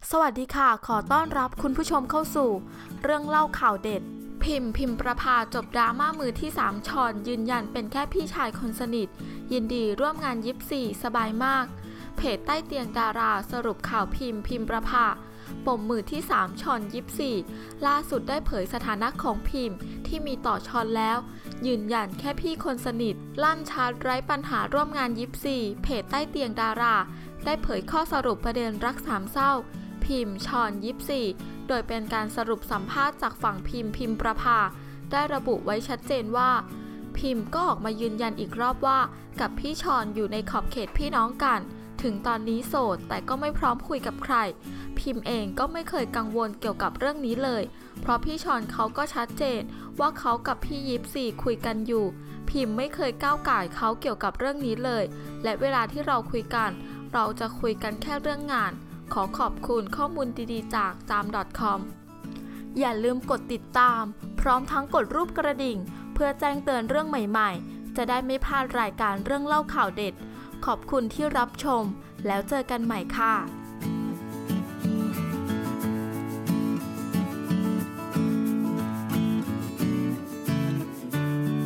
สวัสดีค่ะขอต้อนรับคุณผู้ชมเข้าสู่เรื่องเล่าข่าวเด็ดพิมพ์ประภาจบดราม่ามือที่3ชอนยืนยันเป็นแค่พี่ชายคนสนิทยินดีร่วมงาน24สบายมากเพจใต้เตียงดาราสรุปข่าวพิมพ์ประภาปมมือที่3ชอน24ล่าสุดได้เผยสถานะของพิมพ์ที่มีต่อชอนแล้วยืนยันแค่พี่คนสนิทลั่นชาร์จไร้ปัญหาร่วมงาน24เพจใต้เตียงดาราได้เผยข้อสรุปประเด็นรักสามเศร้าพิมพ์ชอน24โดยเป็นการสรุปสัมภาษณ์จากฝั่งพิมพ์ประภาได้ระบุไว้ชัดเจนว่าพิมพ์ก็ออกมายืนยันอีกรอบว่ากับพี่ชอนอยู่ในขอบเขตพี่น้องกันถึงตอนนี้โสดแต่ก็ไม่พร้อมคุยกับใครพิมพ์เองก็ไม่เคยกังวลเกี่ยวกับเรื่องนี้เลยเพราะพี่ชอนเขาก็ชัดเจนว่าเขากับพี่24คุยกันอยู่พิมพ์ไม่เคยก้าวก่ายเขาเกี่ยวกับเรื่องนี้เลยและเวลาที่เราคุยกันเราจะคุยกันแค่เรื่องงานขอขอบคุณข้อมูลดีๆจากจาม .com อย่าลืมกดติดตามพร้อมทั้งกดรูปกระดิ่งเพื่อแจ้งเตือนเรื่องใหม่ๆจะได้ไม่พลาดรายการเรื่องเล่าข่าวเด็ดขอบคุณที่รับชมแล้วเจอกันใหม่ค่ะ